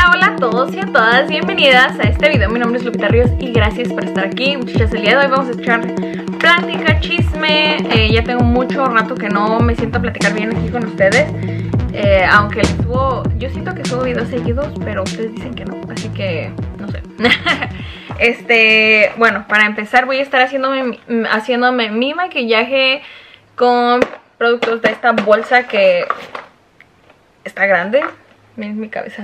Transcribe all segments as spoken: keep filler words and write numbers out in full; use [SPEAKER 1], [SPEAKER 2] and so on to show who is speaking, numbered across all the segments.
[SPEAKER 1] Hola, hola a todos y a todas, bienvenidas a este video. Mi nombre es Lupita Ríos y gracias por estar aquí. Muchachas, el día de hoy vamos a echar plática, chisme. eh, Ya tengo mucho rato que no me siento a platicar bien aquí con ustedes, eh, aunque les subo, yo siento que subo videos seguidos, pero ustedes dicen que no, así que no sé. Este, bueno, para empezar voy a estar haciéndome, haciéndome mi maquillaje con productos de esta bolsa que está grande. Miren mi cabeza.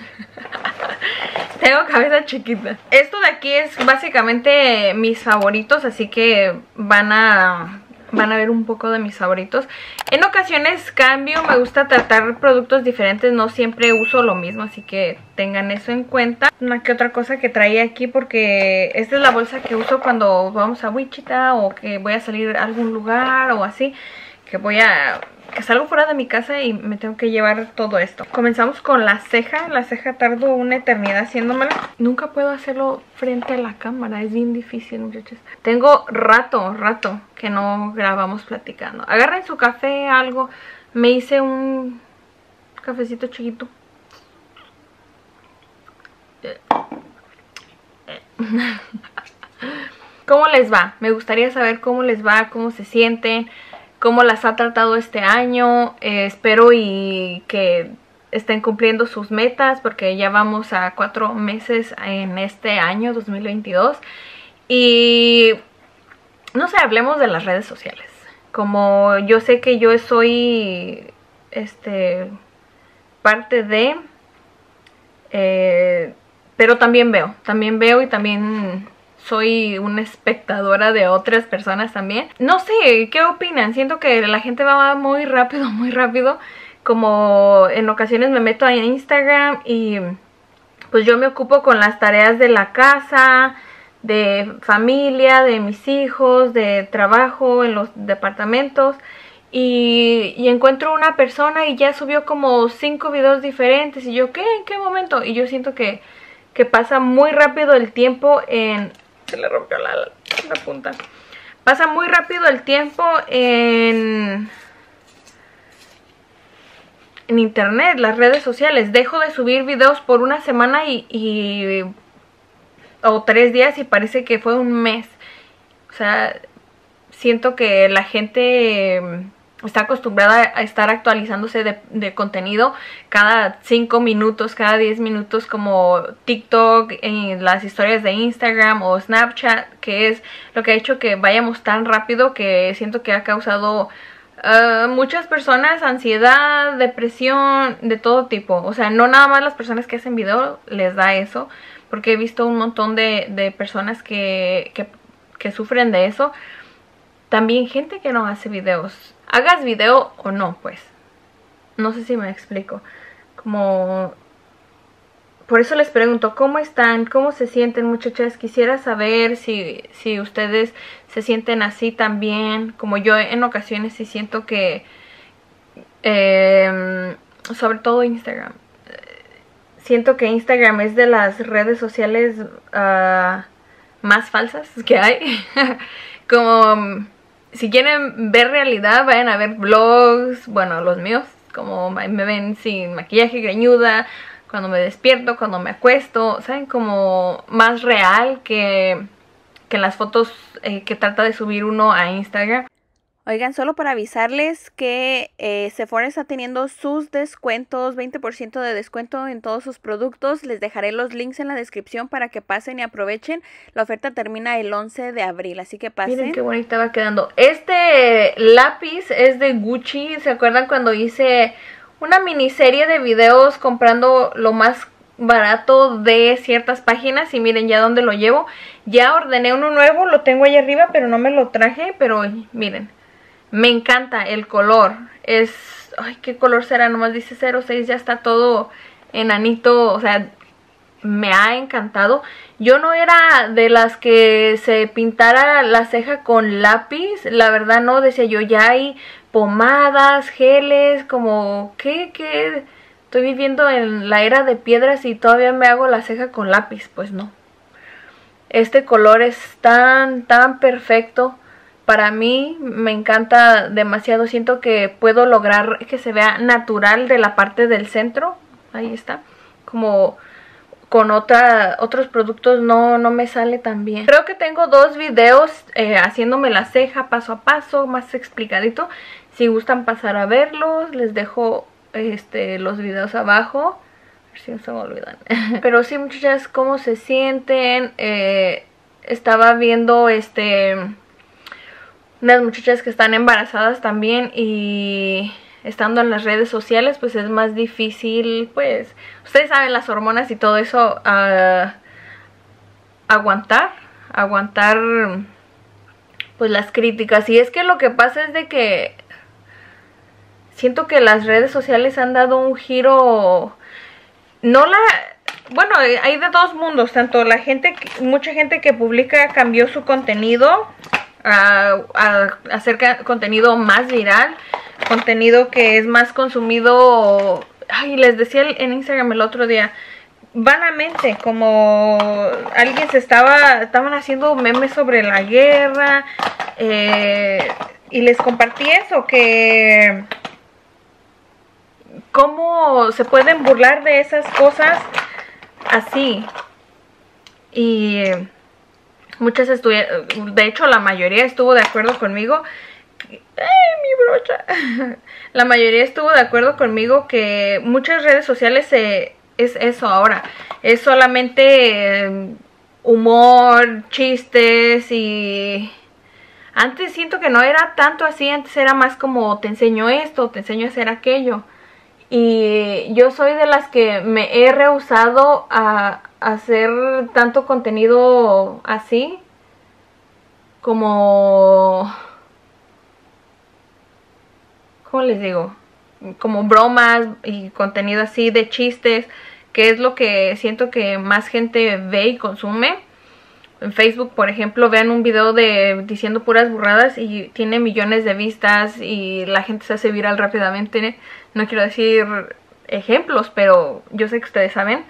[SPEAKER 1] Tengo cabeza chiquita. Esto de aquí es básicamente mis favoritos, así que van a van a ver un poco de mis favoritos. En ocasiones cambio, me gusta tratar productos diferentes, no siempre uso lo mismo, así que tengan eso en cuenta. Una que otra cosa que traía aquí, porque esta es la bolsa que uso cuando vamos a Wichita o que voy a salir a algún lugar o así, que voy a... que salgo fuera de mi casa y me tengo que llevar todo esto. Comenzamos con la ceja. La ceja tardo una eternidad haciéndomela. Nunca puedo hacerlo frente a la cámara, es bien difícil, muchachos. Tengo rato, rato que no grabamos platicando. Agarren su café, algo. Me hice un cafecito chiquito. ¿Cómo les va? Me gustaría saber cómo les va, cómo se sienten, cómo las ha tratado este año. eh, espero y que estén cumpliendo sus metas, porque ya vamos a cuatro meses en este año dos mil veintidós. Y no sé, hablemos de las redes sociales. Como yo sé que yo soy este parte de eh, pero también veo, también veo y también soy una espectadora de otras personas también. No sé, ¿qué opinan? Siento que la gente va muy rápido, muy rápido. Como en ocasiones me meto a Instagram y pues yo me ocupo con las tareas de la casa, de familia, de mis hijos, de trabajo en los departamentos. Y, y encuentro una persona y ya subió como cinco videos diferentes. Y yo, ¿qué? ¿En qué momento? Y yo siento que, que pasa muy rápido el tiempo en... Se le rompió la, la punta. Pasa muy rápido el tiempo en, en internet, las redes sociales. Dejo de subir videos por una semana y, y o tres días y parece que fue un mes. O sea, siento que la gente está acostumbrada a estar actualizándose de, de contenido cada cinco minutos, cada diez minutos, como TikTok, en las historias de Instagram o Snapchat, que es lo que ha hecho que vayamos tan rápido, que siento que ha causado uh, muchas personas ansiedad, depresión, de todo tipo. O sea, no nada más las personas que hacen video les da eso, porque he visto un montón de, de personas que, que, que sufren de eso. También gente que no hace videos. Hagas video o no, pues. No sé si me explico. Como... Por eso les pregunto, ¿cómo están? ¿Cómo se sienten, muchachas? Quisiera saber si, si ustedes se sienten así también. Como yo en ocasiones sí siento que... Eh, sobre todo Instagram. Siento que Instagram es de las redes sociales uh, más falsas que hay. Como... Si quieren ver realidad, vayan a ver vlogs, bueno, los míos, como me ven sin maquillaje, greñuda, cuando me despierto, cuando me acuesto, ¿saben? Como más real que, que las fotos eh, que trata de subir uno a Instagram.
[SPEAKER 2] Oigan, solo para avisarles que eh, Sephora está teniendo sus descuentos, veinte por ciento de descuento en todos sus productos. Les dejaré los links en la descripción para que pasen y aprovechen. La oferta termina el once de abril, así que pasen.
[SPEAKER 1] Miren qué bonita va quedando. Este lápiz es de Gucci. ¿Se acuerdan cuando hice una miniserie de videos comprando lo más barato de ciertas páginas? Y miren ya dónde lo llevo. Ya ordené uno nuevo, lo tengo ahí arriba, pero no me lo traje. Pero miren. Me encanta el color. Es... Ay, ¿qué color será? Nomás dice cero seis. Ya está todo enanito. O sea, me ha encantado. Yo no era de las que se pintara la ceja con lápiz. La verdad no, decía yo, ya hay pomadas, geles, como... ¿Qué? ¿Qué? Estoy viviendo en la era de piedras y todavía me hago la ceja con lápiz. Pues no. Este color es tan, tan perfecto. Para mí me encanta demasiado. Siento que puedo lograr que se vea natural de la parte del centro. Ahí está. como con otra, otros productos no, no me sale tan bien. Creo que tengo dos videos eh, haciéndome la ceja paso a paso, más explicadito. Si gustan pasar a verlos, les dejo este, los videos abajo. A ver si no se me olvidan. Pero sí, muchachas, ¿cómo se sienten? Eh, estaba viendo este unas muchachas que están embarazadas también, y estando en las redes sociales pues es más difícil, pues ustedes saben, las hormonas y todo eso, uh, aguantar, aguantar pues las críticas. Y es que lo que pasa es de que siento que las redes sociales han dado un giro, no la... Bueno, hay de dos mundos, tanto la gente, mucha gente que publica cambió su contenido a, a hacer contenido más viral, contenido que es más consumido. Ay, les decía en Instagram el otro día, vanamente, como alguien se estaba, estaban haciendo memes sobre la guerra, eh, y les compartí eso, que cómo se pueden burlar de esas cosas así. Y muchas estuvieron, de hecho la mayoría estuvo de acuerdo conmigo. ¡Ay, mi brocha! La mayoría estuvo de acuerdo conmigo que muchas redes sociales se, es eso ahora. Es solamente eh, humor, chistes, y antes siento que no era tanto así. Antes era más como te enseño esto, te enseño a hacer aquello. Y yo soy de las que me he rehusado a hacer tanto contenido así, como... ¿cómo les digo? Como bromas y contenido así de chistes, que es lo que siento que más gente ve y consume. En Facebook, por ejemplo, vean un video de diciendo puras burradas y tiene millones de vistas y la gente se hace viral rápidamente. No quiero decir ejemplos, pero yo sé que ustedes saben.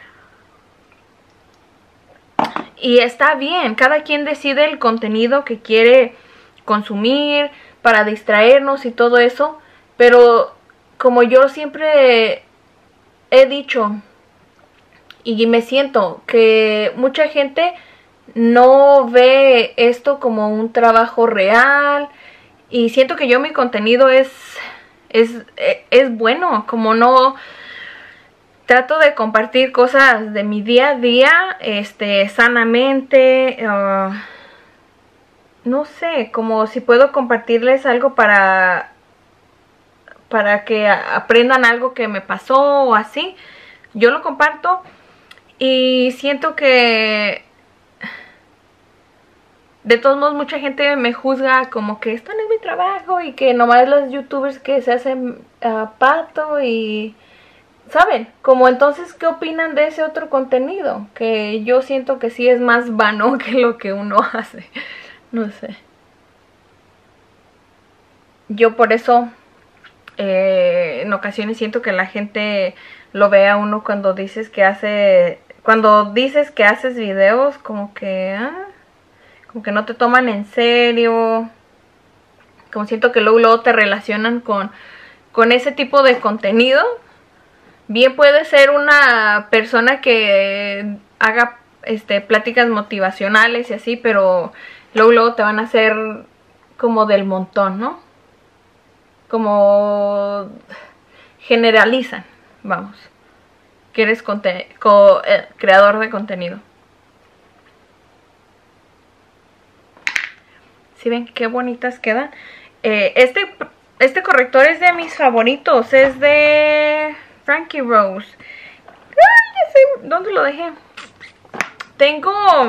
[SPEAKER 1] Y está bien, cada quien decide el contenido que quiere consumir para distraernos y todo eso. Pero como yo siempre he dicho y me siento que mucha gente no ve esto como un trabajo real, y siento que yo mi contenido es, es, es bueno, como no... Trato de compartir cosas de mi día a día, este, sanamente, uh, no sé, como si puedo compartirles algo para... para que aprendan algo que me pasó o así, yo lo comparto. Y siento que de todos modos mucha gente me juzga como que esto no es mi trabajo, y que nomás los youtubers que se hacen uh, pato y... ¿saben? Como entonces, ¿qué opinan de ese otro contenido? Que yo siento que sí es más vano que lo que uno hace. No sé. Yo por eso... Eh, en ocasiones siento que la gente lo ve a uno cuando dices que hace cuando dices que haces videos, como que ah, como que no te toman en serio, como siento que luego, luego te relacionan con con ese tipo de contenido. Bien puede ser una persona que haga este pláticas motivacionales y así, pero luego, luego te van a hacer como del montón, ¿no? Como generalizan, vamos, que eres co eh, creador de contenido. ¿Sí ven qué bonitas quedan? Eh, este, este corrector es de mis favoritos, es de Frankie Rose. ¡Ay, ya sé! ¿Dónde lo dejé? Tengo...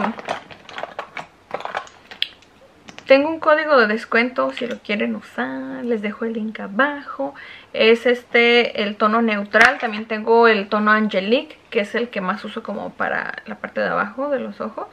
[SPEAKER 1] Tengo un código de descuento si lo quieren usar, les dejo el link abajo. Es este, el tono neutral. También tengo el tono Angelique, que es el que más uso como para la parte de abajo de los ojos.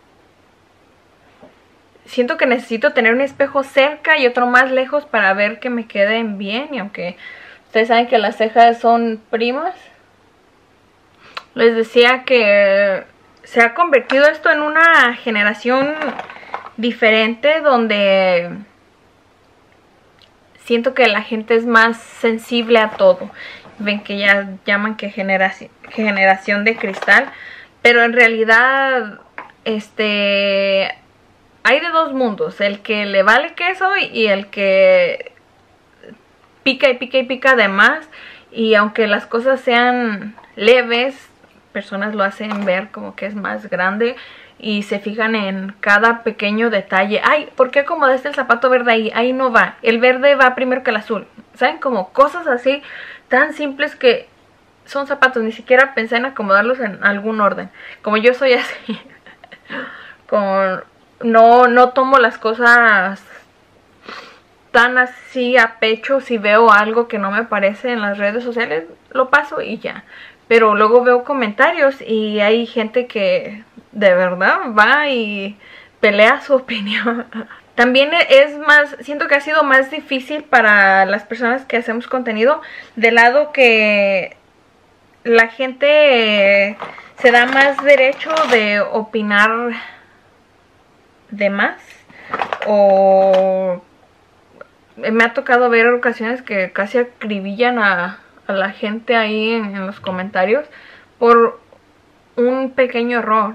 [SPEAKER 1] Siento que necesito tener un espejo cerca y otro más lejos para ver que me queden bien. Y aunque ustedes saben que las cejas son primas, les decía que se ha convertido esto en una generación diferente, donde siento que la gente es más sensible a todo. ven que ya llaman que generación, generación de cristal, pero en realidad este hay de dos mundos, el que le vale queso y el que pica y pica y pica de más, y aunque las cosas sean leves, personas lo hacen ver como que es más grande y se fijan en cada pequeño detalle. Ay, ¿por qué acomodaste el zapato verde ahí? Ahí no va, el verde va primero que el azul. ¿Saben? Como cosas así tan simples que son zapatos, ni siquiera pensé en acomodarlos en algún orden. Como yo soy así, con, no, no tomo las cosas tan así a pecho. Si veo algo que no me parece en las redes sociales, lo paso y ya. Pero luego veo comentarios y hay gente que de verdad va y pelea su opinión. También es más, siento que ha sido más difícil para las personas que hacemos contenido, del lado que la gente se da más derecho de opinar de más. O me ha tocado ver ocasiones que casi acribillan a, a la gente ahí en, en los comentarios por un pequeño error.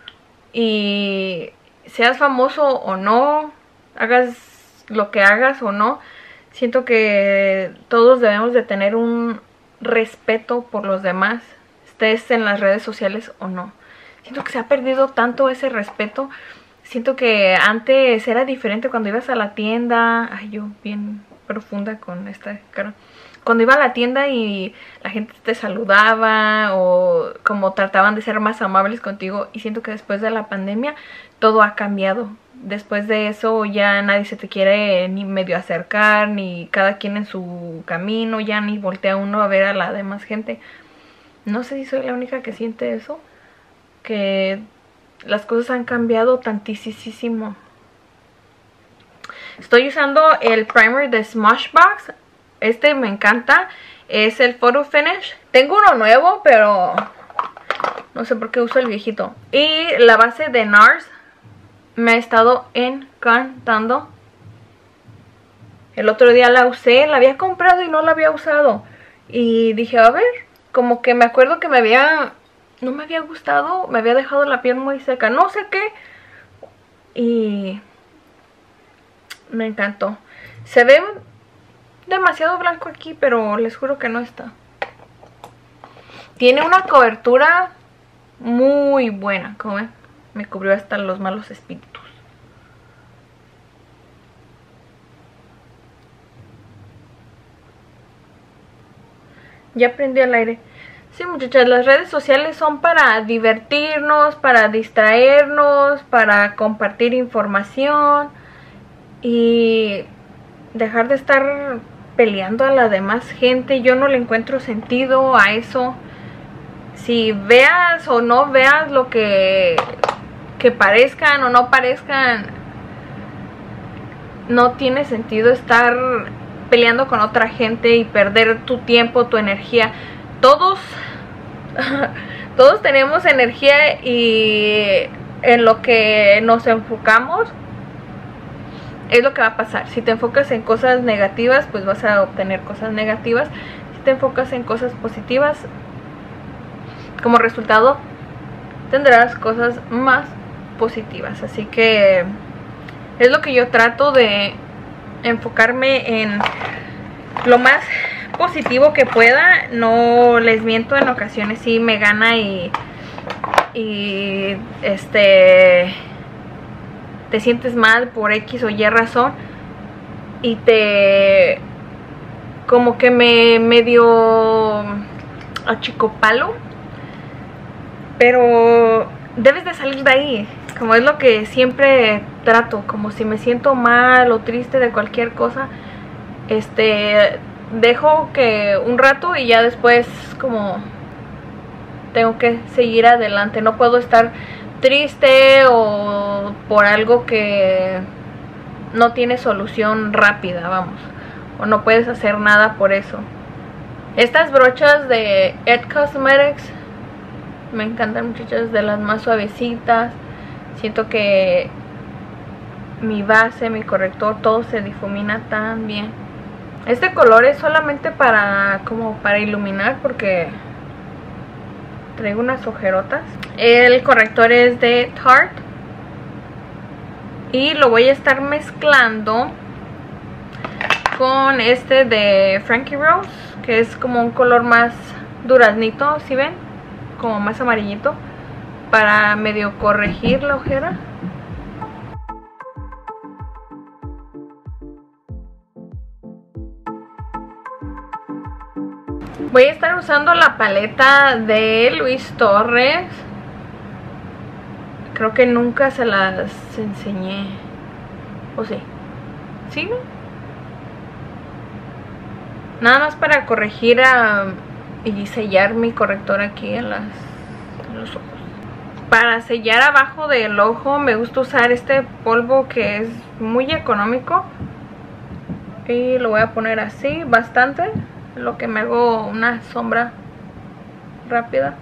[SPEAKER 1] Y seas famoso o no, hagas lo que hagas o no, siento que todos debemos de tener un respeto por los demás, estés en las redes sociales o no. Siento que se ha perdido tanto ese respeto. Siento que antes era diferente cuando ibas a la tienda. Ay, yo bien profunda con esta cara. Cuando iba a la tienda y la gente te saludaba o como trataban de ser más amables contigo. Y siento que después de la pandemia todo ha cambiado. Después de eso ya nadie se te quiere ni medio acercar, ni cada quien en su camino, ya ni voltea uno a ver a la demás gente. No sé si soy la única que siente eso, que las cosas han cambiado tantísimo. Estoy usando el primer de Smashbox. Este me encanta. Es el Photo Finish. Tengo uno nuevo, pero no sé por qué uso el viejito. Y la base de NARS me ha estado encantando. El otro día la usé. La había comprado y no la había usado. Y dije, a ver, como que me acuerdo que me había... no me había gustado, me había dejado la piel muy seca, no sé qué. Y me encantó. Se ve demasiado blanco aquí, pero les juro que no está. Tiene una cobertura muy buena, como ven, me cubrió hasta los malos espíritus. Ya prendí el aire. Sí, muchachas, las redes sociales son para divertirnos, para distraernos, para compartir información y dejar de estar peleando a la demás gente. Yo no le encuentro sentido a eso. Si veas o no veas lo que, que parezcan o no parezcan, no tiene sentido estar peleando con otra gente y perder tu tiempo, tu energía. Todos, todos tenemos energía y en lo que nos enfocamos es lo que va a pasar. Si te enfocas en cosas negativas, pues vas a obtener cosas negativas. Si te enfocas en cosas positivas, como resultado tendrás cosas más positivas. Así que es lo que yo trato de enfocarme en lo más positivo que pueda. No les miento, en ocasiones sí me gana y y este te sientes mal por X o Y razón y te como que me medio achicopalo, pero debes de salir de ahí, como es lo que siempre trato. Como si me siento mal o triste de cualquier cosa, este dejo que un rato y ya después como tengo que seguir adelante. No puedo estar triste o por algo que no tiene solución rápida, vamos, o no puedes hacer nada por eso. Estas brochas de It Cosmetics me encantan, muchachas, de las más suavecitas. Siento que mi base, mi corrector, todo se difumina tan bien. Este color es solamente para como para iluminar porque traigo unas ojerotas. El corrector es de Tarte y lo voy a estar mezclando con este de Frankie Rose, que es como un color más duraznito, ¿sí ven? Como más amarillito, para medio corregir la ojera. Voy a estar usando la paleta de Luis Torres. Creo que nunca se las enseñé. ¿O sí? ¿Sí? Nada más para corregir a, y sellar mi corrector aquí en, las, en los ojos. Para sellar abajo del ojo me gusta usar este polvo que es muy económico. Y lo voy a poner así, bastante. Lo que me hago una sombra rápida.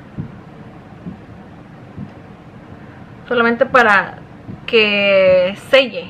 [SPEAKER 1] Solamente para que selle.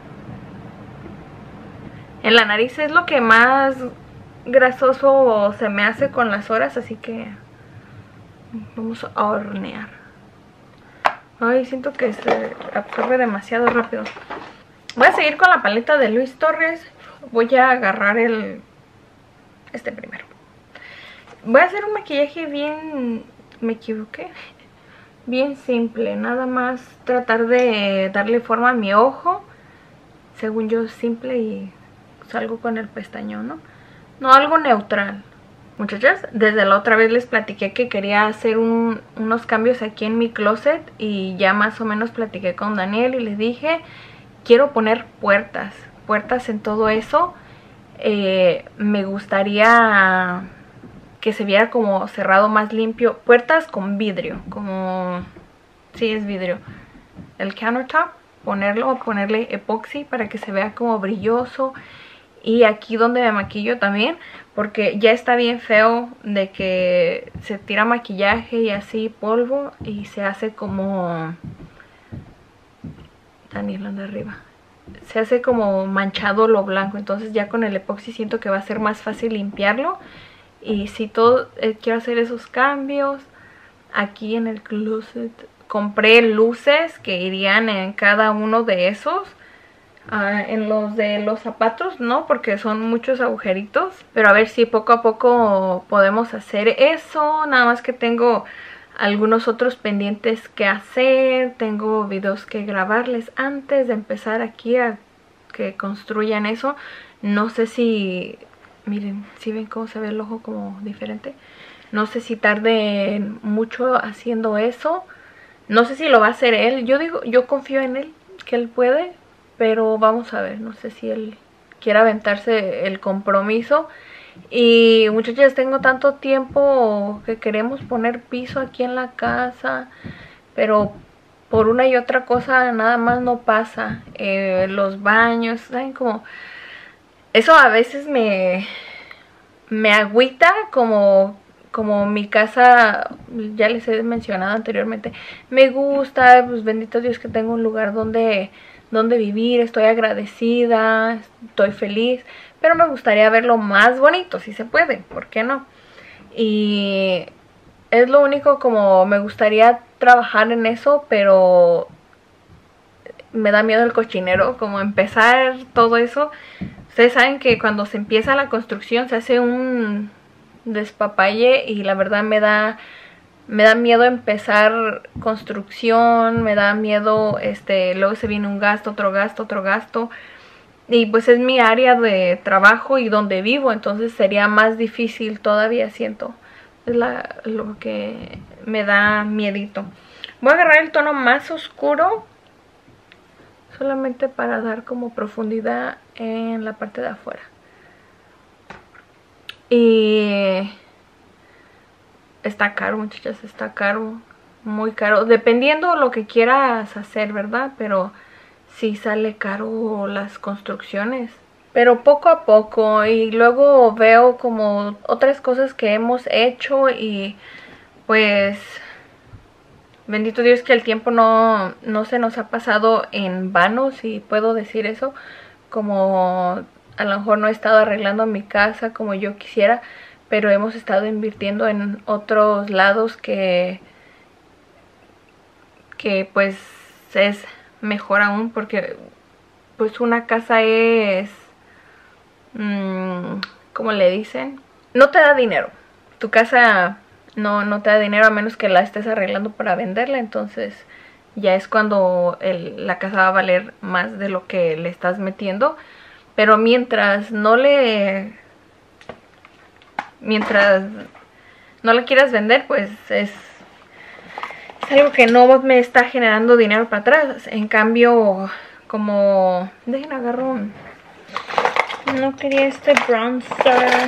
[SPEAKER 1] En la nariz es lo que más grasoso se me hace con las horas, así que vamos a hornear. Ay, siento que se absorbe demasiado rápido. Voy a seguir con la paleta de Luis Torres. Voy a agarrar el este primero. Voy a hacer un maquillaje bien... me equivoqué. Bien simple, nada más tratar de darle forma a mi ojo. Según yo, simple, y salgo con el pestañón, ¿no? No, algo neutral. Muchachas, desde la otra vez les platiqué que quería hacer un, unos cambios aquí en mi closet. Y ya más o menos platiqué con Daniel y les dije, quiero poner puertas. Puertas en todo eso. Eh, me gustaría que se viera como cerrado, más limpio. Puertas con vidrio, como... sí, es vidrio. El countertop, ponerlo, ponerle epoxi para que se vea como brilloso. Y aquí donde me maquillo también, porque ya está bien feo de que se tira maquillaje y así polvo y se hace como... Daniel anda arriba. Se hace como manchado lo blanco, entonces ya con el epoxi siento que va a ser más fácil limpiarlo. Y si todo, eh, quiero hacer esos cambios. Aquí en el closet compré luces que irían en cada uno de esos. Uh, en los de los zapatos no, porque son muchos agujeritos. Pero a ver si poco a poco podemos hacer eso. Nada más que tengo algunos otros pendientes que hacer. Tengo videos que grabarles antes de empezar aquí a que construyan eso. No sé si... miren, si ven cómo se ve el ojo como diferente. No sé si tarde mucho haciendo eso. No sé si lo va a hacer él. Yo digo, yo confío en él, que él puede. Pero vamos a ver, no sé si él quiere aventarse el compromiso. Y muchachas, tengo tanto tiempo que queremos poner piso aquí en la casa, pero por una y otra cosa nada más no pasa. Eh, los baños, ¿saben? Como eso a veces me, me agüita, como, como mi casa, ya les he mencionado anteriormente. Me gusta, pues bendito Dios que tengo un lugar donde... donde vivir, estoy agradecida, estoy feliz, pero me gustaría verlo más bonito, si se puede, ¿por qué no? Y es lo único, como me gustaría trabajar en eso, pero me da miedo el cochinero, como empezar todo eso. Ustedes saben que cuando se empieza la construcción se hace un despapalle y la verdad me da... me da miedo empezar construcción, me da miedo, este, luego se viene un gasto, otro gasto, otro gasto. Y pues es mi área de trabajo y donde vivo, entonces sería más difícil todavía, siento. Es la, lo que me da miedito. Voy a agarrar el tono más oscuro, solamente para dar como profundidad en la parte de afuera. Y... está caro, muchachas, está caro, muy caro, dependiendo lo que quieras hacer, ¿verdad? Pero sí sale caro las construcciones, pero poco a poco. Y luego veo como otras cosas que hemos hecho y pues bendito Dios que el tiempo no, no se nos ha pasado en vano, si puedo decir eso. Como a lo mejor no he estado arreglando mi casa como yo quisiera, pero hemos estado invirtiendo en otros lados que, que pues es mejor aún, porque pues una casa es, mmm, ¿cómo le dicen? No te da dinero. Tu casa no, no te da dinero a menos que la estés arreglando para venderla, entonces ya es cuando el, la casa va a valer más de lo que le estás metiendo. Pero mientras no le... Mientras no la quieras vender, pues es, es algo que no me está generando dinero para atrás. En cambio, como... Dejen agarro un... No quería este bronzer.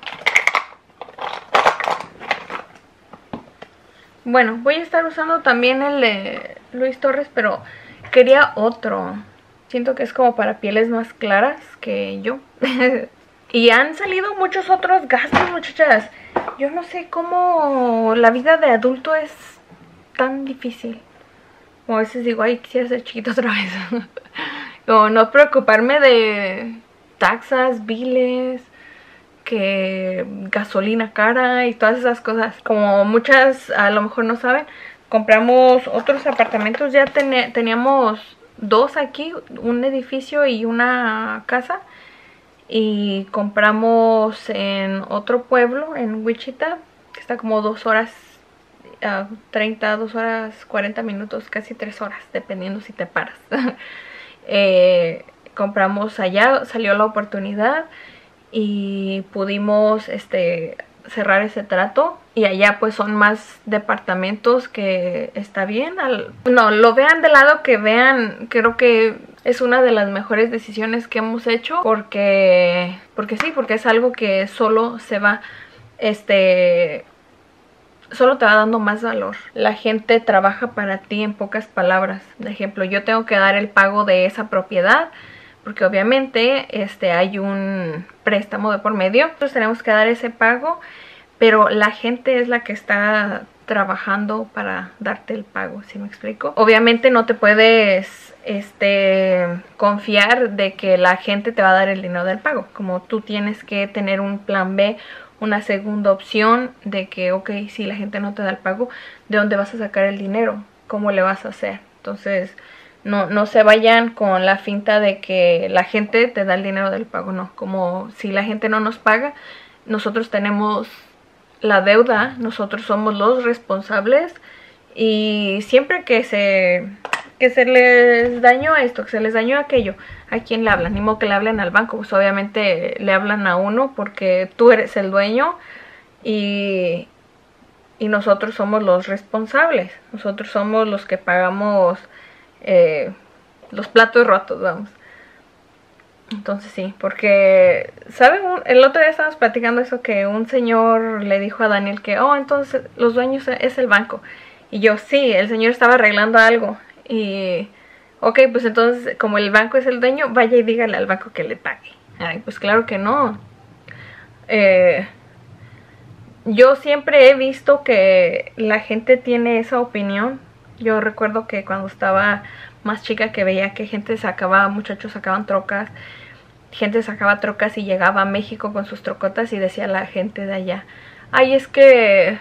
[SPEAKER 1] Bueno, voy a estar usando también el de Luis Torres, pero quería otro. Siento que es como para pieles más claras que yo. Y han salido muchos otros gastos, muchachas. Yo no sé cómo la vida de adulto es tan difícil. Como a veces digo, ay, quisiera ser chiquita otra vez. Como no preocuparme de taxas, biles, que gasolina cara y todas esas cosas. Como muchas a lo mejor no saben, compramos otros apartamentos. Ya ten teníamos dos aquí, un edificio y una casa. Y compramos en otro pueblo, en Wichita, que está como dos horas, uh, treinta, dos horas, cuarenta minutos, casi tres horas, dependiendo si te paras. eh, compramos allá, salió la oportunidad y pudimos este, cerrar ese trato. Y allá pues son más departamentos, que está bien. Al, no, lo vean de lado que vean, creo que es una de las mejores decisiones que hemos hecho. Porque, porque sí, porque es algo que solo se va, este, solo te va dando más valor. La gente trabaja para ti, en pocas palabras. De ejemplo, yo tengo que dar el pago de esa propiedad, porque obviamente este, hay un préstamo de por medio. Entonces tenemos que dar ese pago. Pero la gente es la que está trabajando para darte el pago, ¿sí me explico? Obviamente no te puedes este, confiar de que la gente te va a dar el dinero del pago. Como tú tienes que tener un plan B, una segunda opción de que, ok, si la gente no te da el pago, ¿de dónde vas a sacar el dinero? ¿Cómo le vas a hacer? Entonces, no, no se vayan con la finta de que la gente te da el dinero del pago, no. Como si la gente no nos paga, nosotros tenemos la deuda, nosotros somos los responsables, y siempre que se que se les dañó esto, que se les dañó aquello, ¿a quién le hablan? Ni modo que le hablen al banco, pues obviamente le hablan a uno porque tú eres el dueño y, y nosotros somos los responsables, nosotros somos los que pagamos eh, los platos rotos, vamos. Entonces sí, porque, ¿saben? El otro día estábamos platicando eso, que un señor le dijo a Daniel que, oh, entonces los dueños es el banco. Y yo, sí, el señor estaba arreglando algo. Y, ok, pues entonces, como el banco es el dueño, vaya y dígale al banco que le pague. Ay, pues claro que no. Eh, yo siempre he visto que la gente tiene esa opinión. Yo recuerdo que cuando estaba más chica, que veía que gente sacaba, muchachos sacaban trocas, gente sacaba trocas y llegaba a México con sus trocotas, y decía la gente de allá, ay, es que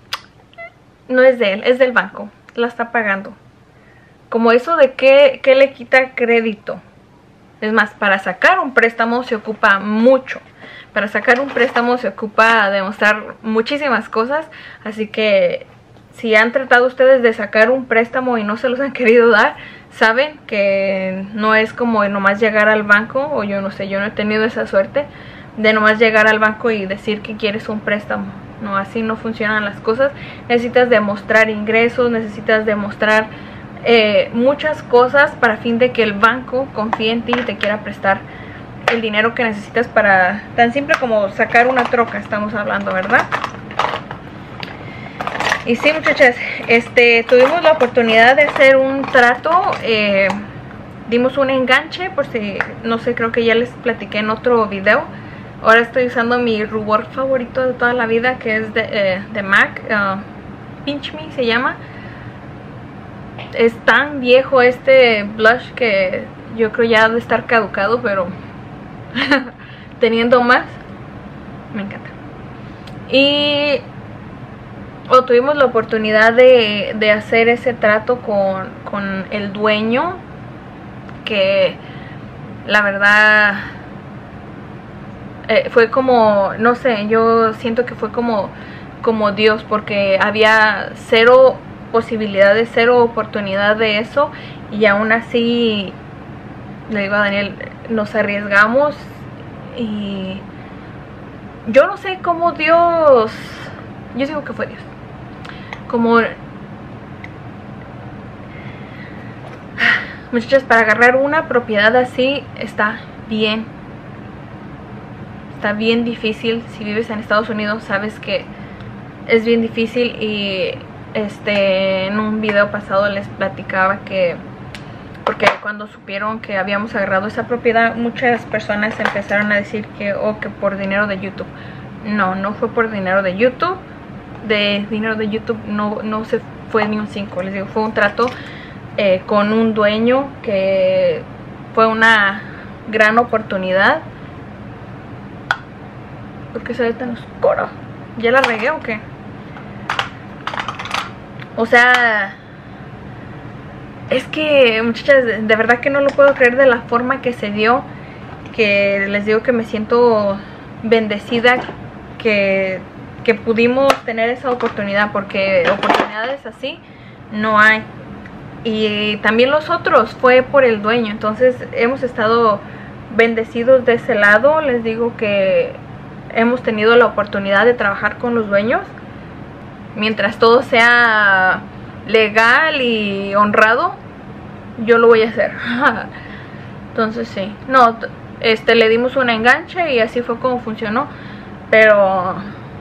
[SPEAKER 1] no es de él, es del banco, la está pagando. Como eso de que, que le quita crédito. Es más, para sacar un préstamo se ocupa mucho. Para sacar un préstamo se ocupa demostrar muchísimas cosas, así que si han tratado ustedes de sacar un préstamo y no se los han querido dar, saben que no es como nomás llegar al banco, o yo no sé, yo no he tenido esa suerte de nomás llegar al banco y decir que quieres un préstamo. No, así no funcionan las cosas. Necesitas demostrar ingresos, necesitas demostrar eh, muchas cosas para fin de que el banco confíe en ti y te quiera prestar el dinero que necesitas para tan simple como sacar una troca, estamos hablando, ¿verdad? Y sí, muchachas, este, tuvimos la oportunidad de hacer un trato, eh, dimos un enganche, por si, no sé, creo que ya les platiqué en otro video. Ahora estoy usando mi rubor favorito de toda la vida, que es de, eh, de MAC, uh, Pinch Me se llama. Es tan viejo este blush que yo creo ya ha de estar caducado, pero teniendo más, me encanta. Y o tuvimos la oportunidad de, de hacer ese trato con, con el dueño, que la verdad eh, fue como, no sé, yo siento que fue como, como Dios, porque había cero posibilidades, cero oportunidad de eso, y aún así, le digo a Daniel, nos arriesgamos. Y yo no sé cómo Dios, yo digo que fue Dios, como, muchachas, para agarrar una propiedad así está bien, está bien difícil. Si vives en Estados Unidos sabes que es bien difícil. Y este en un video pasado les platicaba que, porque cuando supieron que habíamos agarrado esa propiedad, muchas personas empezaron a decir que o oh, que por dinero de YouTube. No, no fue por dinero de YouTube. De dinero de YouTube no, no se fue ni un cinco. Les digo, fue un trato eh, con un dueño que fue una gran oportunidad. ¿Por qué se ve tan oscuro? ¿Ya la regué o qué? O sea, es que, muchachas, de verdad que no lo puedo creer de la forma que se dio. Que les digo que me siento bendecida que, que pudimos tener esa oportunidad, porque oportunidades así no hay. Y también los otros fue por el dueño. Entonces hemos estado bendecidos de ese lado. Les digo que hemos tenido la oportunidad de trabajar con los dueños. Mientras todo sea legal y honrado, yo lo voy a hacer. Entonces sí, no, este le dimos una enganche y así fue como funcionó. Pero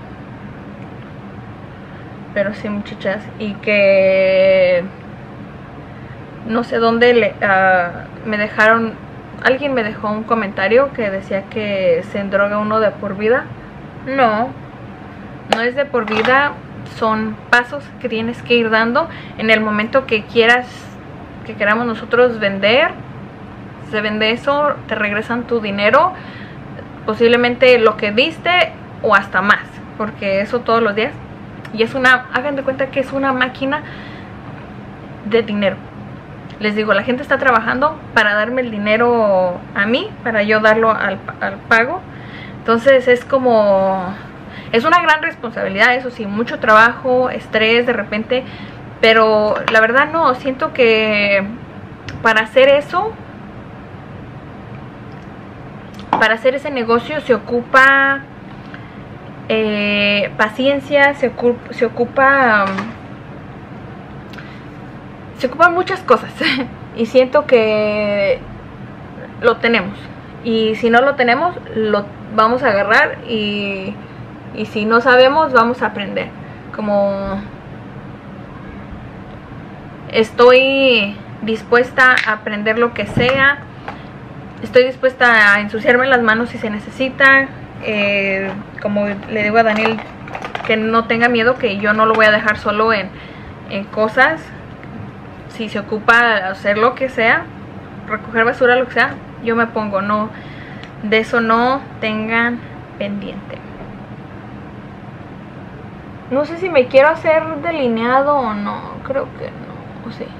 [SPEAKER 1] pero sí, muchachas, y que no sé dónde le, uh, me dejaron, alguien me dejó un comentario que decía que se endroga uno de por vida. No, no es de por vida. Son pasos que tienes que ir dando. En el momento que quieras, que queramos nosotros vender, se vende eso, te regresan tu dinero, posiblemente lo que diste o hasta más, porque eso todos los días. Y es una, hagan de cuenta que es una máquina de dinero. Les digo, la gente está trabajando para darme el dinero a mí, para yo darlo al, al pago. Entonces es como, es una gran responsabilidad, eso sí, mucho trabajo, estrés de repente, pero la verdad no, siento que para hacer eso, para hacer ese negocio se ocupa eh, paciencia, se ocupa, se ocupa, se ocupan muchas cosas y siento que lo tenemos. Y si no lo tenemos, lo vamos a agarrar y, y si no sabemos, vamos a aprender. Como estoy dispuesta a aprender lo que sea, estoy dispuesta a ensuciarme las manos si se necesita. Eh, como le digo a Daniel, que no tenga miedo, que yo no lo voy a dejar solo en, en cosas. Si se ocupa hacer lo que sea, recoger basura, lo que sea, yo me pongo. No, de eso no tengan pendiente. No sé si me quiero hacer delineado o no, creo que no, o sí.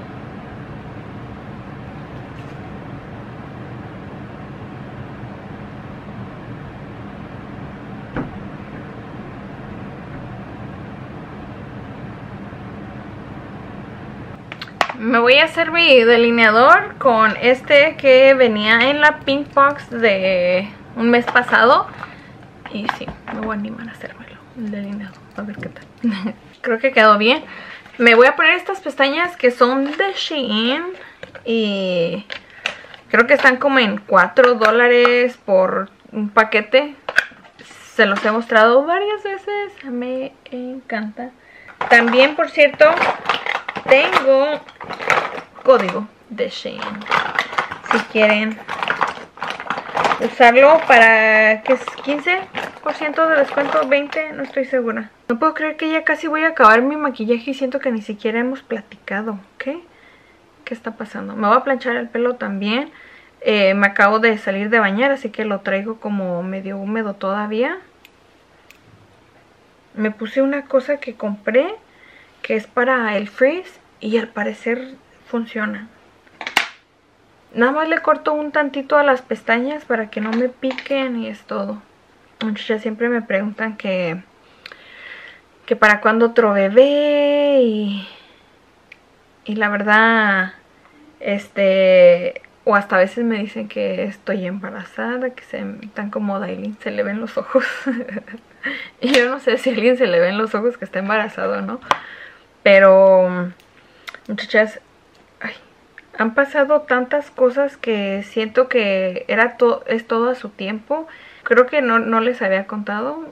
[SPEAKER 1] Me voy a hacer mi delineador con este que venía en la Pink Box de un mes pasado. Y sí, me voy a animar a hacérmelo, el delineador, a ver qué tal. Creo que quedó bien. Me voy a poner estas pestañas que son de Shein. Y creo que están como en cuatro dólares por un paquete. Se los he mostrado varias veces, me encanta. También, por cierto, tengo código de Shein si quieren usarlo, para que es quince por ciento de descuento, veinte, no estoy segura. No puedo creer que ya casi voy a acabar mi maquillaje y siento que ni siquiera hemos platicado. ¿Qué? ¿Qué está pasando? Me voy a planchar el pelo también. Eh, me acabo de salir de bañar, así que lo traigo como medio húmedo todavía. Me puse una cosa que compré, que es para el frizz, y al parecer funciona. Nada más le corto un tantito a las pestañas para que no me piquen y es todo. Muchachas siempre me preguntan que, que para cuándo otro bebé y, y la verdad, este, o hasta a veces me dicen que estoy embarazada, que se tan como Dailin se le ven los ojos. Y yo no sé si a alguien se le ven los ojos que está embarazado o no. Pero, muchachas, ay, han pasado tantas cosas que siento que era to es todo a su tiempo. Creo que no, no les había contado.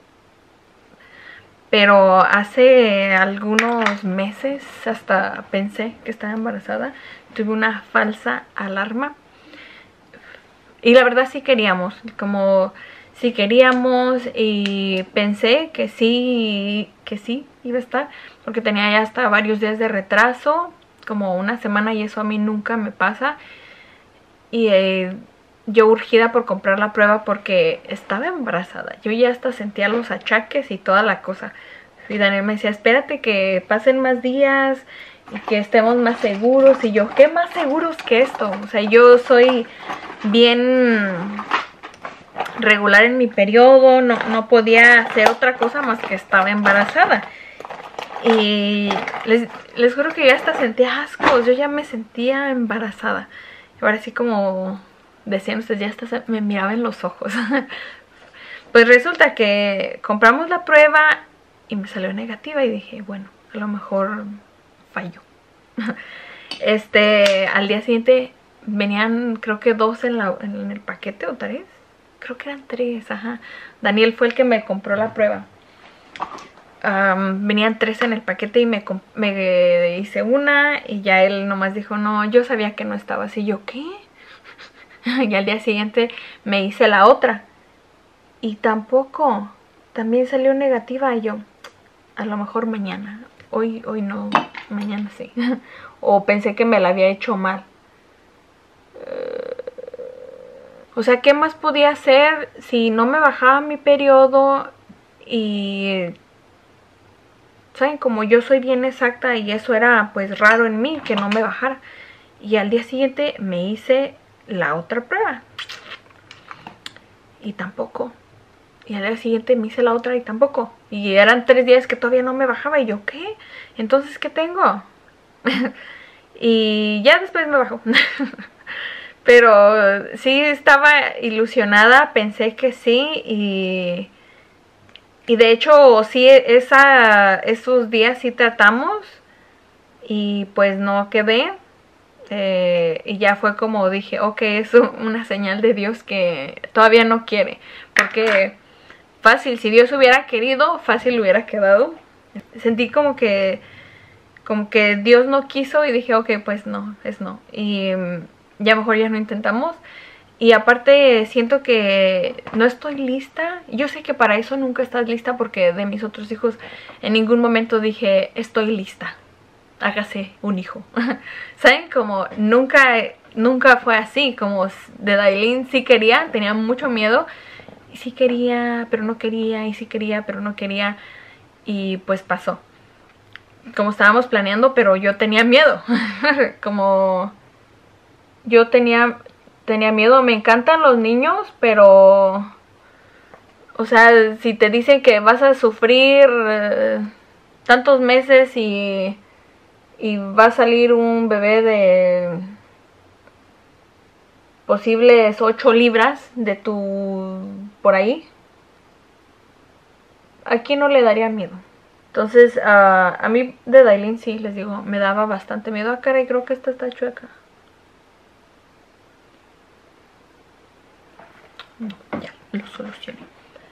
[SPEAKER 1] Pero hace algunos meses hasta pensé que estaba embarazada. Tuve una falsa alarma. Y la verdad sí queríamos, como sí queríamos y pensé que sí, que sí iba a estar. Porque tenía ya hasta varios días de retraso, como una semana, y eso a mí nunca me pasa. Y eh, yo urgida por comprar la prueba porque estaba embarazada. Yo ya hasta sentía los achaques y toda la cosa. Y Daniel me decía, espérate que pasen más días y que estemos más seguros. Y yo, ¿qué más seguros que esto? O sea, yo soy bien regular en mi periodo. No, no podía hacer otra cosa más que estaba embarazada. Y les, les juro que ya hasta sentía ascos. Yo ya me sentía embarazada. Y ahora sí, como decían ustedes, ya hasta me miraba en los ojos. Pues resulta que compramos la prueba y me salió negativa. Y dije, bueno, a lo mejor falló. Este, al día siguiente venían creo que dos en, la, en el paquete, o tres. Creo que eran tres, ajá. Daniel fue el que me compró la prueba. Um, venían tres en el paquete y me, me hice una y ya él nomás dijo, no, yo sabía que no estaba así. Yo, ¿qué? Y al día siguiente me hice la otra y tampoco, también salió negativa. Y yo, a lo mejor mañana, hoy, hoy no, mañana sí. O pensé que me la había hecho mal. O sea, ¿qué más podía hacer si no me bajaba mi periodo? Y ¿saben? Como yo soy bien exacta y eso era pues raro en mí, que no me bajara. Y al día siguiente me hice la otra prueba y tampoco. Y al día siguiente me hice la otra y tampoco. Y eran tres días que todavía no me bajaba. Y yo, ¿qué? Entonces, ¿qué tengo? Y ya después me bajó. Pero sí estaba ilusionada, pensé que sí. Y... Y de hecho, sí, esa, esos días sí tratamos y pues no quedé. Eh, y ya fue como dije, ok, es una señal de Dios que todavía no quiere. Porque fácil, si Dios hubiera querido, fácil hubiera quedado. Sentí como que, como que Dios no quiso y dije, ok, pues no, es no. Y um, ya mejor ya no intentamos. Y aparte siento que no estoy lista. Yo sé que para eso nunca estás lista porque de mis otros hijos en ningún momento dije estoy lista, hágase un hijo. ¿Saben? Como nunca, nunca fue así. Como de Dailin sí quería, tenía mucho miedo. Y sí quería, pero no quería. Y sí quería, pero no quería. Y pues pasó. Como estábamos planeando, pero yo tenía miedo. Como yo tenía... Tenía miedo, me encantan los niños, pero... O sea, si te dicen que vas a sufrir eh, tantos meses y... Y va a salir un bebé de... Posibles ocho libras de tu... Por ahí. ¿A quién no le daría miedo? Entonces, uh, a mí de Dailin sí, les digo, me daba bastante miedo. Ah, caray, creo que esta está chueca. No, ya, lo solucioné.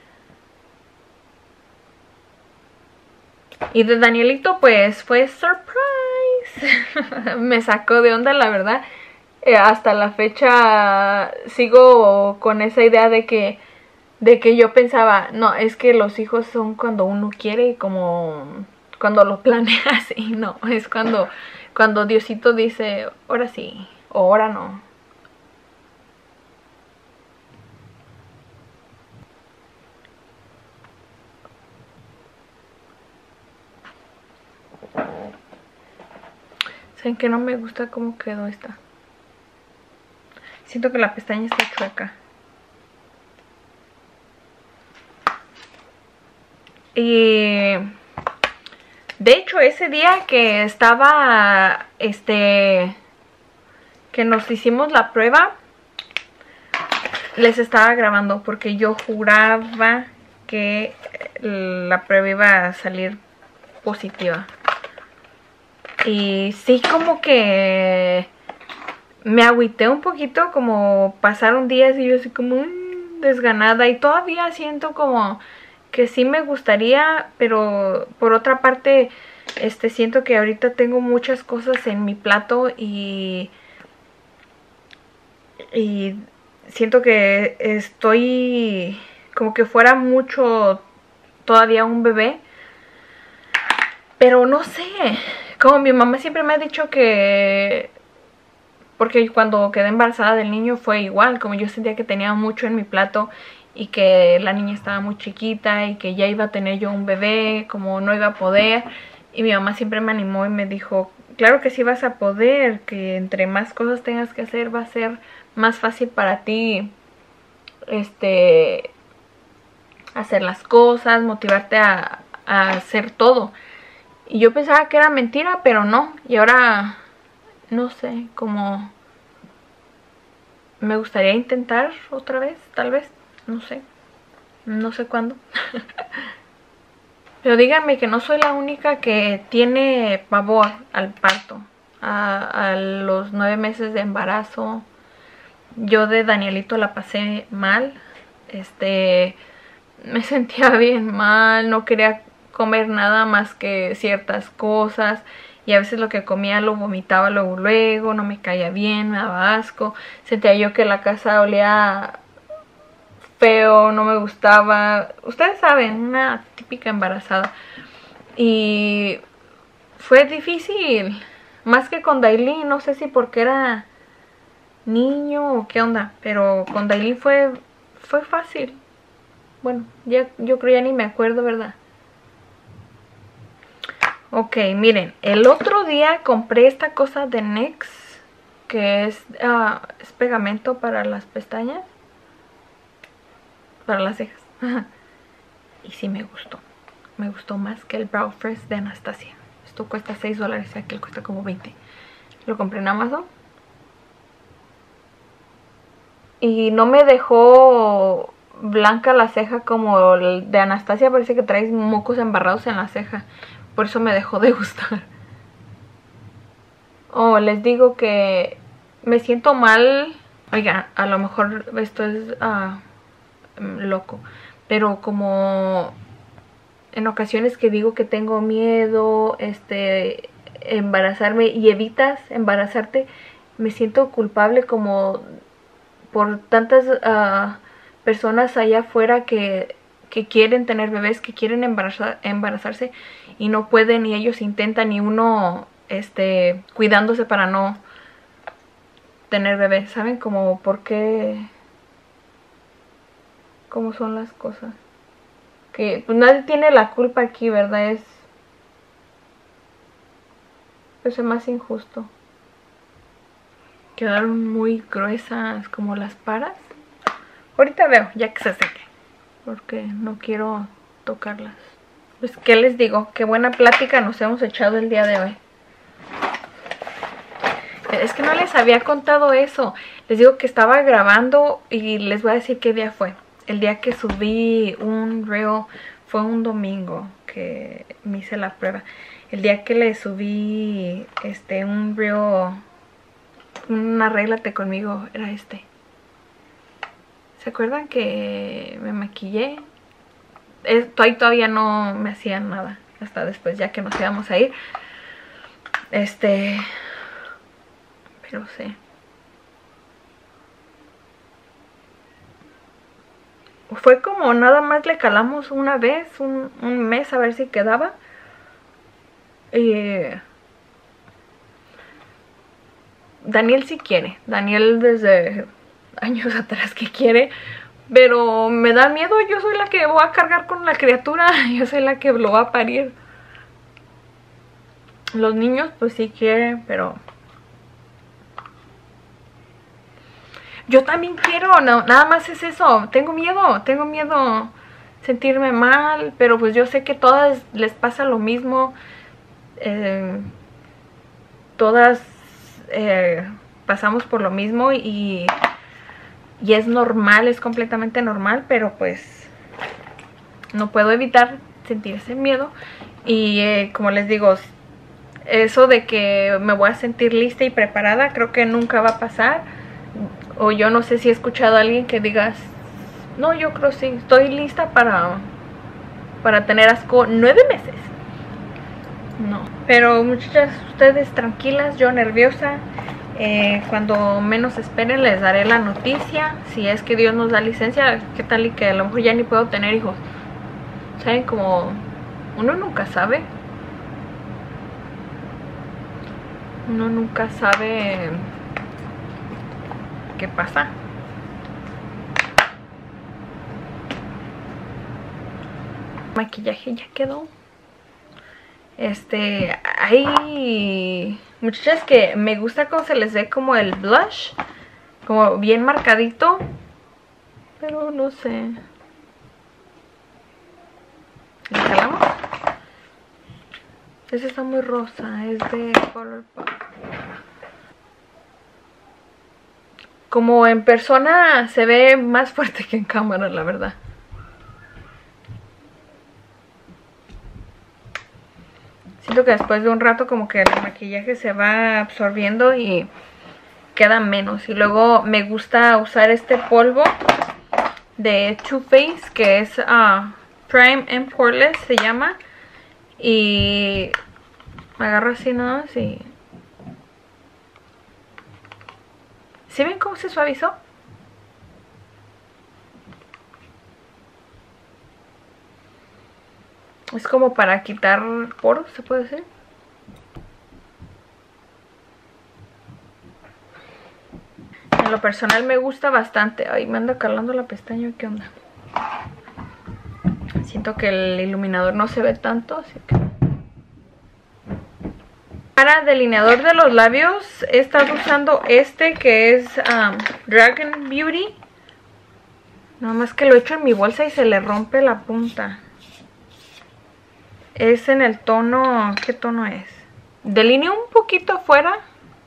[SPEAKER 1] Y de Danielito pues fue surprise. Me sacó de onda, la verdad. Eh, hasta la fecha sigo con esa idea de que de que yo pensaba, no, es que los hijos son cuando uno quiere, como cuando lo planeas, y no, es cuando cuando Diosito dice, ahora sí, o ahora no. Saben que no me gusta cómo quedó esta. Siento que la pestaña está chueca. Y de hecho ese día que estaba, este, que nos hicimos la prueba, les estaba grabando porque yo juraba que la prueba iba a salir positiva. Y sí, como que me agüité un poquito, como pasaron días y yo así como mmm, desganada. Y todavía siento como que sí me gustaría, pero por otra parte, este, siento que ahorita tengo muchas cosas en mi plato y... y siento que estoy como que fuera mucho todavía un bebé. Pero no sé, como mi mamá siempre me ha dicho que... porque cuando quedé embarazada del niño fue igual, como yo sentía que tenía mucho en mi plato y que la niña estaba muy chiquita y que ya iba a tener yo un bebé, como no iba a poder. Y mi mamá siempre me animó y me dijo, claro que sí vas a poder, que entre más cosas tengas que hacer va a ser más fácil para ti, este, hacer las cosas, motivarte a, a hacer todo. Y yo pensaba que era mentira, pero no. Y ahora, no sé, como me gustaría intentar otra vez, tal vez, no sé, no sé cuándo. Pero díganme que no soy la única que tiene pavor al parto, a, a los nueve meses de embarazo. Yo de Danielito la pasé mal, este, me sentía bien mal, no quería comer nada más que ciertas cosas y a veces lo que comía lo vomitaba luego luego, no me caía bien, me daba asco, sentía yo que la casa olía feo, no me gustaba, ustedes saben, una típica embarazada. Y fue difícil, más que con Dailin, no sé si porque era niño o qué onda, pero con Dailin fue, fue fácil. Bueno, ya, yo creo ya ni me acuerdo, ¿verdad? Ok, miren, el otro día compré esta cosa de N Y X, que es, uh, es pegamento para las pestañas, para las cejas. Y sí me gustó, me gustó más que el Brow Fresh de Anastasia. Esto cuesta seis dólares y aquel cuesta como veinte. Lo compré en Amazon. Y no me dejó blanca la ceja como el de Anastasia, parece que trae mocos embarrados en la ceja. Por eso me dejó de gustar. Oh, les digo que me siento mal. Oigan, a lo mejor esto es uh, loco, pero como en ocasiones que digo que tengo miedo, este, embarazarme y evitas embarazarte, me siento culpable como por tantas uh, personas allá afuera que, que quieren tener bebés, que quieren embarazar, embarazarse y no pueden, y ellos intentan, y uno este, cuidándose para no tener bebés. ¿Saben como por qué? ¿Cómo son las cosas? Que pues nadie tiene la culpa aquí, ¿verdad? Es, es más injusto. Quedaron muy gruesas como las paras. Ahorita veo, ya que se seque, porque no quiero tocarlas. Pues, ¿qué les digo? Qué buena plática nos hemos echado el día de hoy. Es que no les había contado eso. Les digo que estaba grabando y les voy a decir qué día fue. El día que subí un reel fue un domingo que me hice la prueba. El día que le subí este un reel, un arréglate conmigo, era este. ¿Se acuerdan que me maquillé? Esto ahí todavía no me hacían nada. Hasta después, ya que nos íbamos a ir. Este... Pero sí. Fue como nada más le calamos una vez, un, un mes a ver si quedaba. Y... Daniel sí quiere. Daniel desde años atrás que quiere. Pero me da miedo, yo soy la que voy a cargar con la criatura. Yo soy la que lo va a parir. Los niños pues sí quieren, pero yo también quiero, no, nada más es eso. Tengo miedo, tengo miedo sentirme mal, pero pues yo sé que todas les pasa lo mismo. Eh, todas eh, pasamos por lo mismo y, y es normal, es completamente normal, pero pues no puedo evitar sentir ese miedo. Y eh, como les digo, eso de que me voy a sentir lista y preparada, creo que nunca va a pasar. O yo no sé si he escuchado a alguien que diga, no, yo creo sí, estoy lista para, para tener asco nueve meses. No, pero muchachas, ustedes tranquilas, yo nerviosa. Eh, cuando menos esperen les daré la noticia. Si es que Dios nos da licencia, qué tal y que a lo mejor ya ni puedo tener hijos. ¿Saben? Como uno nunca sabe. Uno nunca sabe qué pasa. El maquillaje ya quedó. Este, hay muchachas que me gusta cómo se les ve como el blush, como bien marcadito, pero no sé. ¿Le jalamos? Ese está muy rosa, es de Colourpop. Como en persona se ve más fuerte que en cámara, la verdad. Siento que después de un rato como que el maquillaje se va absorbiendo y queda menos. Y luego me gusta usar este polvo de Too Faced, que es uh, Prime and Poreless se llama. Y me agarro así nada más y... ¿Sí ven cómo se suavizó? Es como para quitar poros, se puede decir. En lo personal me gusta bastante. Ay, me anda calando la pestaña, ¿qué onda? Siento que el iluminador no se ve tanto, así que... Para delineador de los labios he estado usando este que es um, Dragon Beauty. Nada más que lo echo en mi bolsa y se le rompe la punta. Es en el tono... ¿Qué tono es? Delineo un poquito afuera.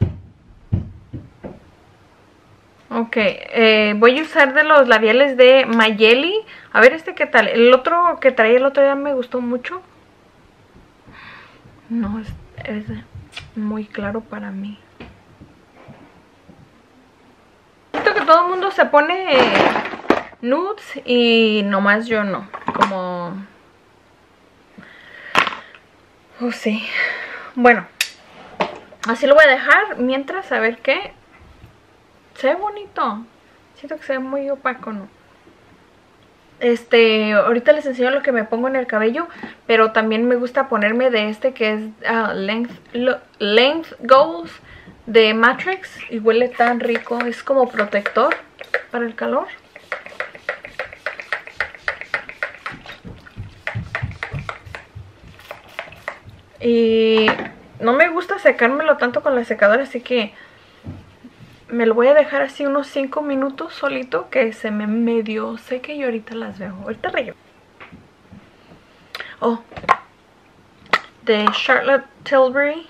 [SPEAKER 1] Ok, eh, voy a usar de los labiales de Mayeli. A ver este qué tal. El otro que traía el otro día me gustó mucho. No, es, es muy claro para mí. Siento que todo el mundo se pone nudes y nomás yo no. Como... Oh, sí. Bueno, así lo voy a dejar mientras, a ver qué. Se ve bonito. Siento que se ve muy opaco, ¿no? Este, ahorita les enseño lo que me pongo en el cabello, pero también me gusta ponerme de este que es uh, Length, lo, Length Goals de Matrix y huele tan rico. Es como protector para el calor. Y no me gusta secármelo tanto con la secadora, así que me lo voy a dejar así unos cinco minutos solito, que se me medio seque y ahorita las veo. Ahorita regreso. Oh, de Charlotte Tilbury.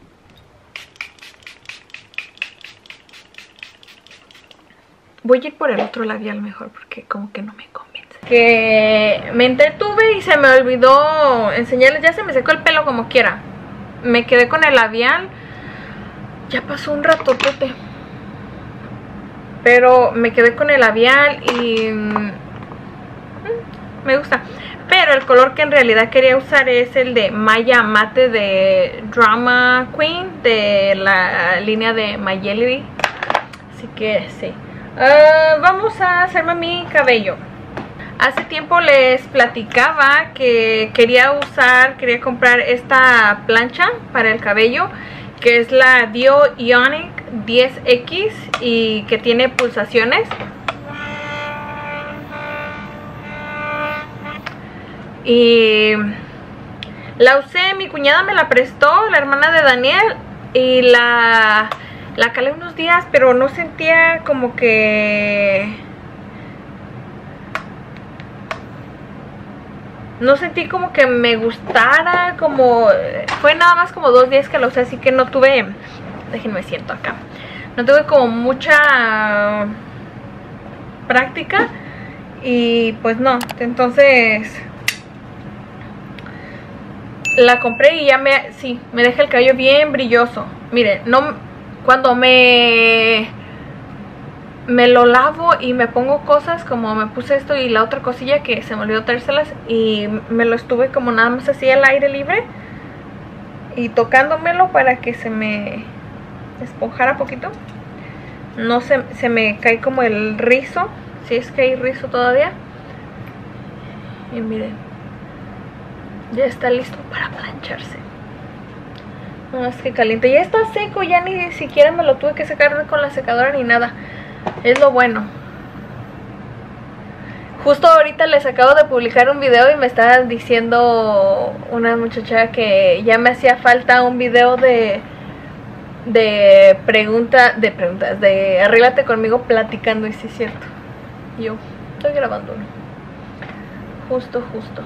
[SPEAKER 1] Voy a ir por el otro labial mejor porque como que no me convence. Que me entretuve y se me olvidó enseñarles. Ya se me secó el pelo como quiera. Me quedé con el labial. Ya pasó un ratotote. Pero me quedé con el labial y mmm, me gusta. Pero el color que en realidad quería usar es el de Maya Mate de Drama Queen, de la línea de Mayeli. Así que sí. Uh, vamos a hacerme mi cabello. Hace tiempo les platicaba que quería usar, quería comprar esta plancha para el cabello, que es la Dio Ionic diez equis y que tiene pulsaciones. Y La usé, mi cuñada me la prestó, la hermana de Daniel, y la, la calé unos días, pero no sentía como que... No sentí como que me gustara, como... Fue nada más como dos días que la usé, así que no tuve... Déjenme siento acá. No tuve como mucha práctica y pues no, entonces la compré y ya me... Sí, me deja el cabello bien brilloso. Miren, no... Cuando me... me lo lavo y me pongo cosas, como me puse esto y la otra cosilla que se me olvidó traérselas, y me lo estuve como nada más así al aire libre y tocándomelo para que se me esponjara poquito. No se, se me cae como el rizo, si es que hay rizo todavía. Y miren, ya está listo para plancharse. No, es que caliente, ya está seco, ya ni siquiera me lo tuve que secar con la secadora ni nada. Es lo bueno. Justo ahorita les acabo de publicar un video y me estaba diciendo una muchacha que ya me hacía falta un video de de pregunta, de preguntas, de arréglate conmigo platicando, y sí es cierto. Yo estoy grabando uno. Justo, justo.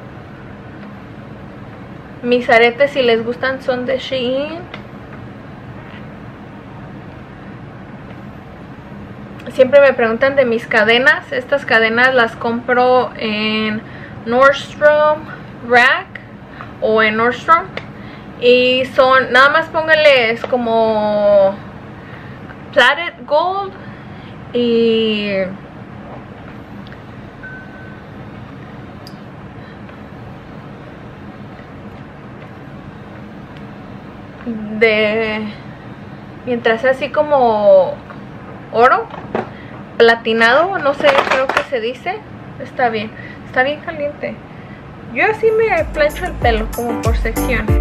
[SPEAKER 1] Mis aretes, si les gustan, son de Shein. Siempre me preguntan de mis cadenas. Estas cadenas las compro en Nordstrom Rack o en Nordstrom. Y son, nada más pónganles como Plated Gold y de, mientras sea así como oro, platinado, no sé, creo que se dice. Está bien, está bien caliente. Yo así me plancho el pelo como por secciones.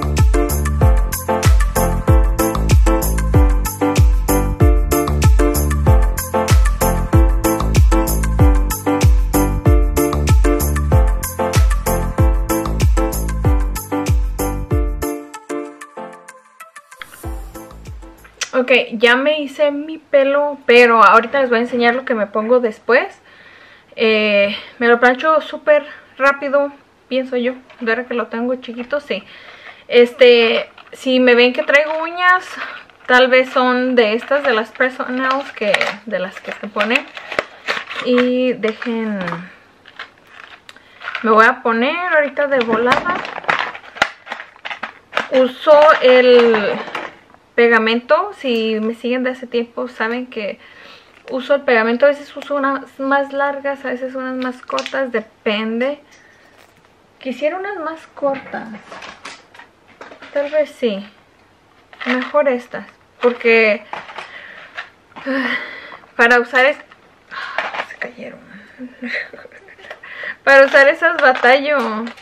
[SPEAKER 1] Ok, ya me hice mi pelo, pero ahorita les voy a enseñar lo que me pongo después. Eh, me lo plancho súper rápido, pienso yo. De ahora que lo tengo chiquito, sí. Este, si me ven que traigo uñas, tal vez son de estas, de las personals, que, de las que se ponen. Y dejen... Me voy a poner ahorita de volada. Uso el... pegamento, si me siguen de hace tiempo saben que uso el pegamento, a veces uso unas más largas, a veces unas más cortas, depende. Quisiera unas más cortas, tal vez sí, mejor estas, porque uh, para usar es... uh, se cayeron para usar esas batallo,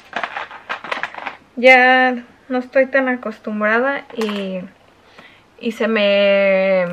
[SPEAKER 1] ya no estoy tan acostumbrada y Y se me...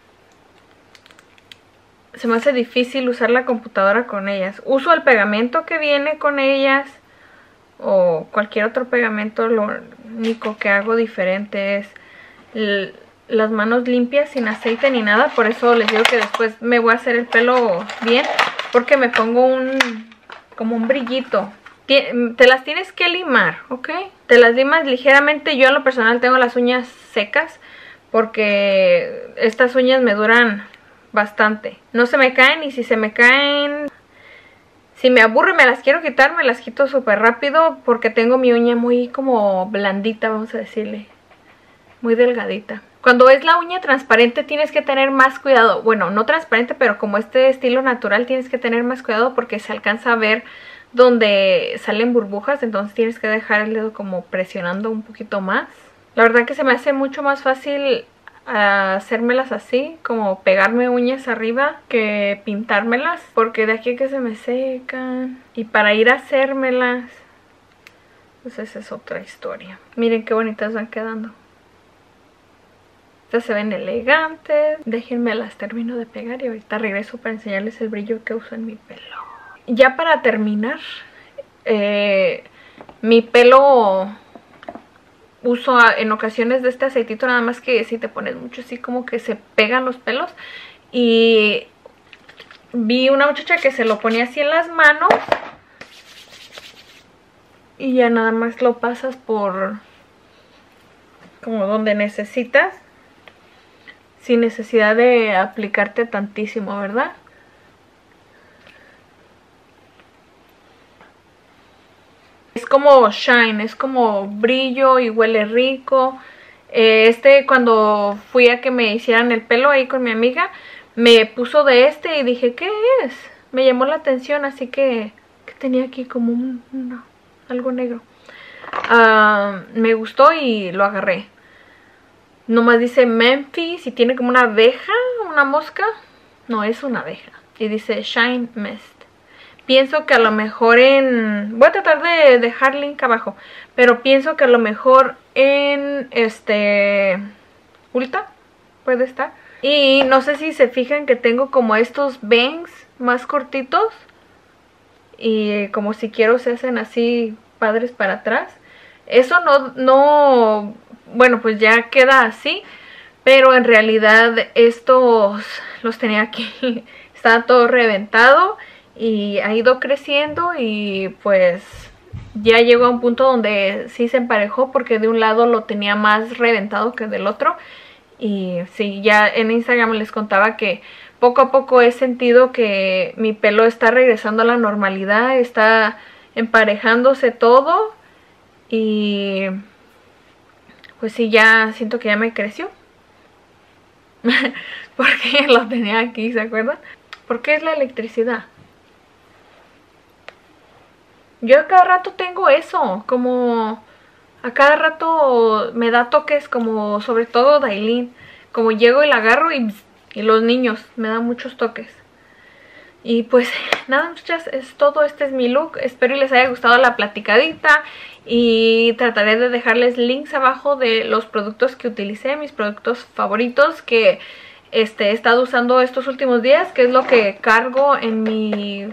[SPEAKER 1] Se me hace difícil usar la computadora con ellas. Uso el pegamento que viene con ellas. O cualquier otro pegamento. Lo único que hago diferente es... las manos limpias, sin aceite ni nada. Por eso les digo que después me voy a hacer el pelo bien. Porque me pongo un... como un brillito. Te las tienes que limar, ¿ok? Te las limas ligeramente. Yo en lo personal tengo las uñas secas, porque estas uñas me duran bastante. No se me caen, y si se me caen, si me aburro y me las quiero quitar, me las quito súper rápido, porque tengo mi uña muy como blandita, vamos a decirle. Muy delgadita. Cuando es la uña transparente tienes que tener más cuidado. Bueno, no transparente, pero como este estilo natural tienes que tener más cuidado, porque se alcanza a ver donde salen burbujas. Entonces tienes que dejar el dedo como presionando un poquito más. La verdad que se me hace mucho más fácil uh, hacérmelas así, como pegarme uñas arriba, que pintármelas, porque de aquí a que se me secan. Y para ir a hacérmelas, pues esa es otra historia. Miren qué bonitas van quedando. Estas se ven elegantes. Déjenme las termino de pegar y ahorita regreso para enseñarles el brillo que uso en mi pelo. Ya para terminar, eh... mi pelo uso en ocasiones de este aceitito, nada más que si te pones mucho así como que se pegan los pelos. Y vi una muchacha que se lo ponía así en las manos y ya nada más lo pasas por como donde necesitas, sin necesidad de aplicarte tantísimo, ¿verdad? Es como shine, es como brillo y huele rico. Eh, este, cuando fui a que me hicieran el pelo ahí con mi amiga, me puso de este y dije, ¿qué es? Me llamó la atención, así que, que tenía aquí como un, una, algo negro. Uh, me gustó y lo agarré. Nomás dice Memphis y tiene como una abeja, una mosca. No, es una abeja. Y dice Shine Mist. Pienso que a lo mejor en... Voy a tratar de dejar link abajo. Pero pienso que a lo mejor en este... Ulta puede estar. Y no sé si se fijan que tengo como estos bangs más cortitos. Y como si quiero se hacen así padres para atrás. Eso no... no bueno, pues ya queda así. Pero en realidad estos los tenía aquí. Estaba todo reventado. Y ha ido creciendo y pues ya llegó a un punto donde sí se emparejó porque de un lado lo tenía más reventado que del otro. Y sí, ya en Instagram les contaba que poco a poco he sentido que mi pelo está regresando a la normalidad, está emparejándose todo. Y pues sí, ya siento que ya me creció. Porque lo tenía aquí, ¿se acuerdan? ¿Por qué es la electricidad? Yo a cada rato tengo eso, como a cada rato me da toques, como sobre todo Dailin. Como llego y la agarro y, y los niños me dan muchos toques. Y pues nada, muchachas, es todo. Este es mi look. Espero y les haya gustado la platicadita. Y trataré de dejarles links abajo de los productos que utilicé, mis productos favoritos que este, he estado usando estos últimos días, que es lo que cargo en mi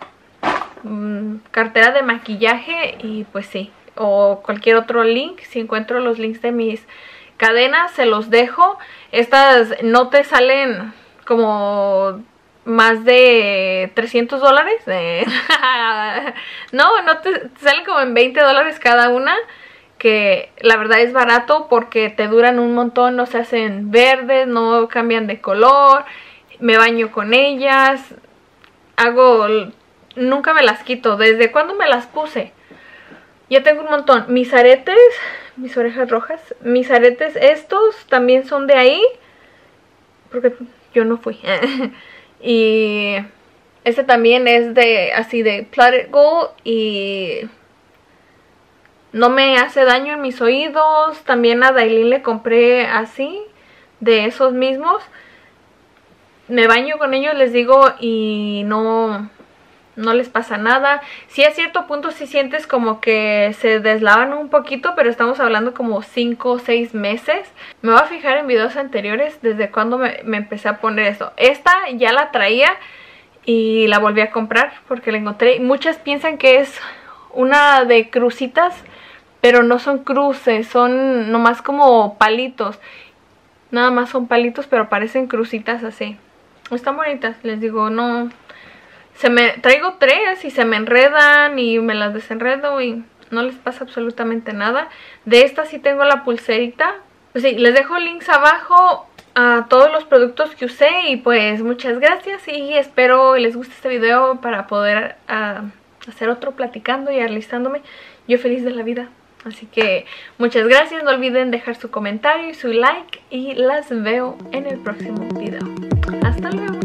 [SPEAKER 1] cartera de maquillaje. Y pues sí, o cualquier otro link, si encuentro los links de mis cadenas se los dejo. Estas no te salen como más de trescientos dólares. Eh, no, no te, te salen como en veinte dólares cada una, que la verdad es barato porque te duran un montón, no se hacen verdes, no cambian de color. Me baño con ellas, hago... Nunca me las quito. ¿Desde cuándo me las puse? Ya tengo un montón. Mis aretes, mis orejas rojas, mis aretes estos también son de ahí, porque yo no fui. Y este también es de así de Plated Gold y no me hace daño en mis oídos. También a Dailin le compré así, de esos mismos. Me baño con ellos, les digo, y no... no les pasa nada. Sí, a cierto punto sí sientes como que se deslavan un poquito, pero estamos hablando como cinco o seis meses. Me voy a fijar en videos anteriores desde cuando me, me empecé a poner esto. Esta ya la traía y la volví a comprar porque la encontré. Muchas piensan que es una de crucitas, pero no son cruces, son nomás como palitos. Nada más son palitos, pero parecen crucitas así. Están bonitas, les digo, no... Se me traigo tres y se me enredan y me las desenredo y no les pasa absolutamente nada. De esta sí tengo la pulserita. Pues sí, les dejo links abajo a todos los productos que usé y pues muchas gracias y espero les guste este video para poder uh, hacer otro platicando y alistándome. Yo feliz de la vida. Así que muchas gracias, no olviden dejar su comentario y su like y las veo en el próximo video. Hasta luego.